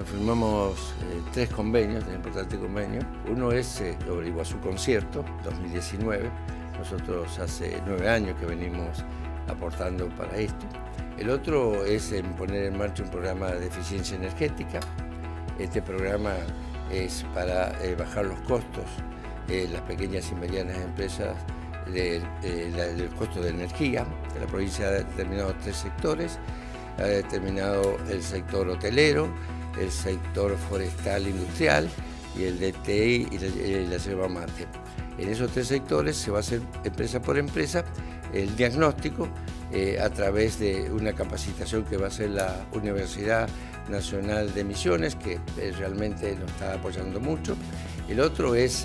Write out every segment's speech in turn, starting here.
firmamos 3 convenios, 3 importantes convenios. Uno es sobre Iguazú Concierto, 2019. Nosotros hace 9 años que venimos aportando para esto. El otro es en poner en marcha un programa de eficiencia energética. Este programa es para bajar los costos de las pequeñas y medianas empresas del costo de energía. La provincia ha determinado 3 sectores. Ha determinado el sector hotelero, el sector forestal industrial y el de TI y la yerba mate. En esos 3 sectores se va a hacer empresa por empresa el diagnóstico a través de una capacitación que va a hacer la Universidad Nacional de Misiones, que realmente nos está apoyando mucho. El otro es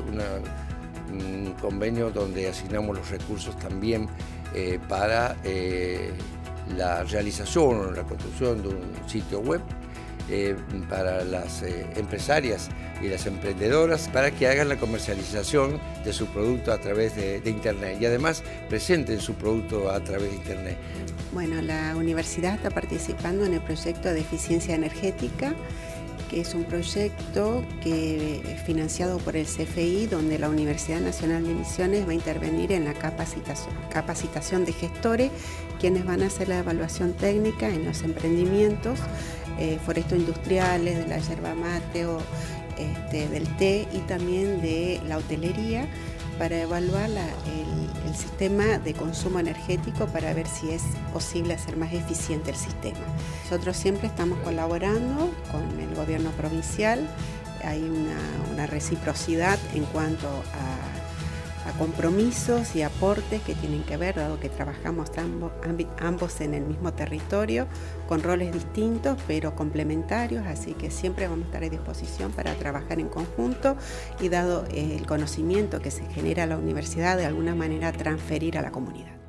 un convenio donde asignamos los recursos también para la realización o la construcción de un sitio web para las empresarias y las emprendedoras para que hagan la comercialización de su producto a través de Internet y además presenten su producto a través de Internet. Bueno, la universidad está participando en el proyecto de eficiencia energética, que es un proyecto financiado por el CFI, donde la Universidad Nacional de Misiones va a intervenir en la capacitación de gestores, quienes van a hacer la evaluación técnica en los emprendimientos foresto-industriales, de la yerba mate o del té y también de la hotelería, para evaluar el sistema de consumo energético para ver si es posible hacer más eficiente el sistema. Nosotros siempre estamos colaborando con el gobierno provincial, hay una reciprocidad en cuanto a compromisos y aportes que tienen que ver, dado que trabajamos ambos en el mismo territorio, con roles distintos pero complementarios, así que siempre vamos a estar a disposición para trabajar en conjunto y dado el conocimiento que se genera a la universidad, de alguna manera transferir a la comunidad.